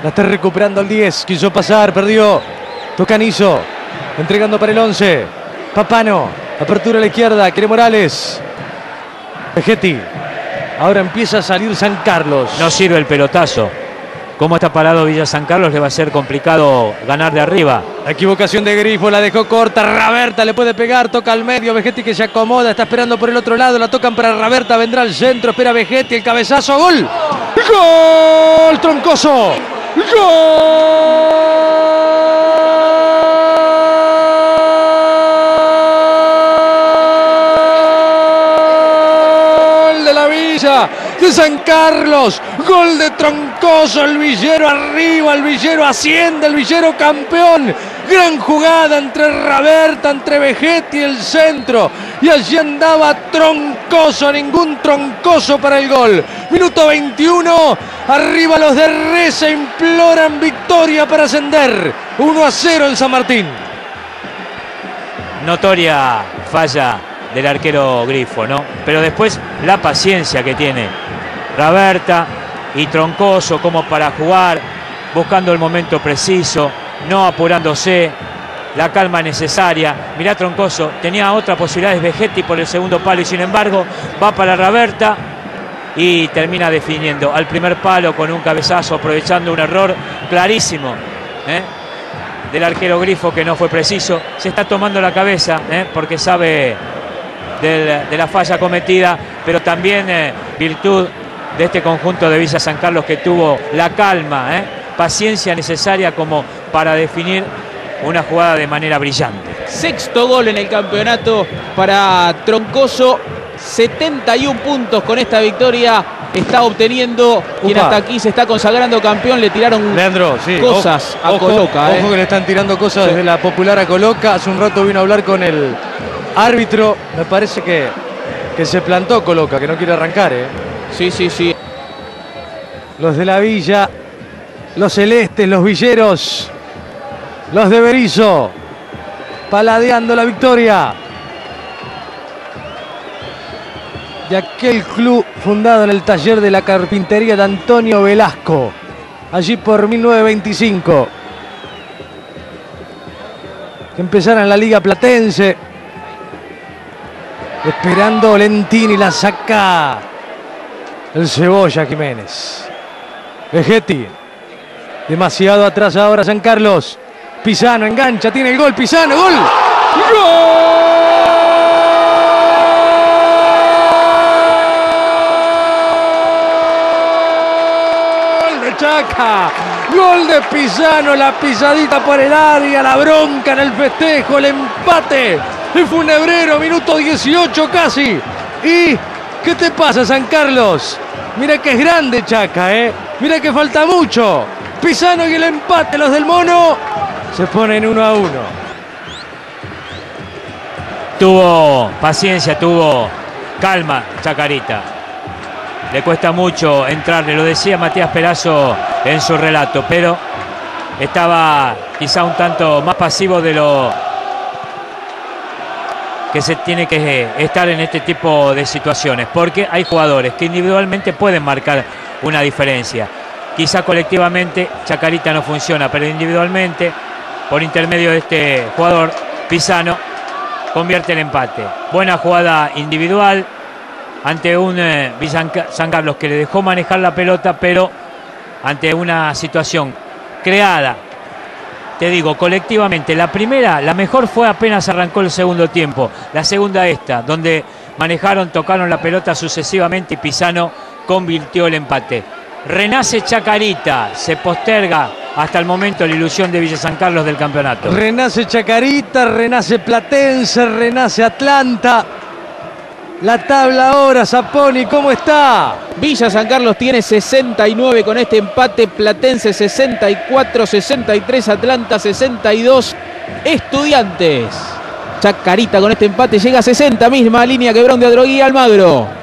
La está recuperando el 10. Quiso pasar, perdió. Tocanizo. Entregando para el 11. Papano. Apertura a la izquierda. Quiere Morales. Vegetti. Ahora empieza a salir San Carlos. No sirve el pelotazo. Como está parado Villa San Carlos, le va a ser complicado ganar de arriba. La equivocación de Grifo, la dejó corta. Raberta le puede pegar, toca al medio. Vegetti que se acomoda, está esperando por el otro lado. La tocan para Raberta, vendrá al centro. Espera Vegetti, el cabezazo. ¡Gol! ¡Gol! ¡Troncoso! ¡Gol de la Villa de San Carlos! Gol de Troncoso, el Villero arriba, el Villero asciende, el Villero campeón. Gran jugada entre Raberta, entre Vegetti y el centro. Y allí andaba Troncoso, ningún Troncoso para el gol. Minuto 21, arriba los de Reza imploran victoria para ascender. 1-0 en San Martín. Notoria falla del arquero Grifo, ¿no? Pero después la paciencia que tiene Raberta y Troncoso como para jugar, buscando el momento preciso, no apurándose, la calma necesaria. Mirá Troncoso, tenía otra posibilidad, es Vegetti por el segundo palo y sin embargo va para Raberta y termina definiendo al primer palo con un cabezazo, aprovechando un error clarísimo del arquero Grifo que no fue preciso. Se está tomando la cabeza porque sabe de la falla cometida, pero también virtud de este conjunto de Villa San Carlos que tuvo la calma, paciencia necesaria como para definir una jugada de manera brillante. Sexto gol en el campeonato para Troncoso. 71 puntos con esta victoria está obteniendo. Quien hasta aquí se está consagrando campeón. Le tiraron Leandro, sí, cosas a Coloca. Ojo que le están tirando cosas desde la Popular a Coloca. Hace un rato vino a hablar con el árbitro. Me parece que se plantó Coloca, que no quiere arrancar. Sí, sí, sí. Los de la Villa, los celestes, los villeros, los de Berizo, paladeando la victoria de aquel club fundado en el taller de la carpintería de Antonio Velasco, allí por 1925. Que empezara en la Liga Platense, esperando Lentini, la saca el Cebolla Jiménez. Vegetti, demasiado atrás ahora San Carlos. Pisano engancha, tiene el gol, Pisano, gol. ¡Gol de Chaca! Gol de Pisano, la pisadita por el área, la bronca en el festejo, el empate. El funebrero, minuto 18 casi. ¿Y qué te pasa, San Carlos? Mira que es grande Chaca, mira que falta mucho. Pisano y el empate, los del Mono se ponen 1-1. Tuvo paciencia, tuvo calma Chacarita. Le cuesta mucho entrarle, lo decía Matías Perazo en su relato, pero estaba quizá un tanto más pasivo de lo que se tiene que estar en este tipo de situaciones, porque hay jugadores que individualmente pueden marcar una diferencia. Quizá colectivamente Chacarita no funciona, pero individualmente, por intermedio de este jugador, Pisano, convierte el empate. Buena jugada individual ante un San Carlos que le dejó manejar la pelota, pero ante una situación creada, te digo, colectivamente. La primera, la mejor fue apenas arrancó el segundo tiempo. La segunda esta, donde manejaron, tocaron la pelota sucesivamente y Pisano convirtió el empate. Renace Chacarita, se posterga hasta el momento la ilusión de Villa San Carlos del campeonato. Renace Chacarita, renace Platense, renace Atlanta. La tabla ahora, Saponi, ¿cómo está? Villa San Carlos tiene 69 con este empate, Platense 64, 63, Atlanta 62, Estudiantes. Chacarita con este empate llega a 60, misma línea que Brown de Adroguía, Almagro.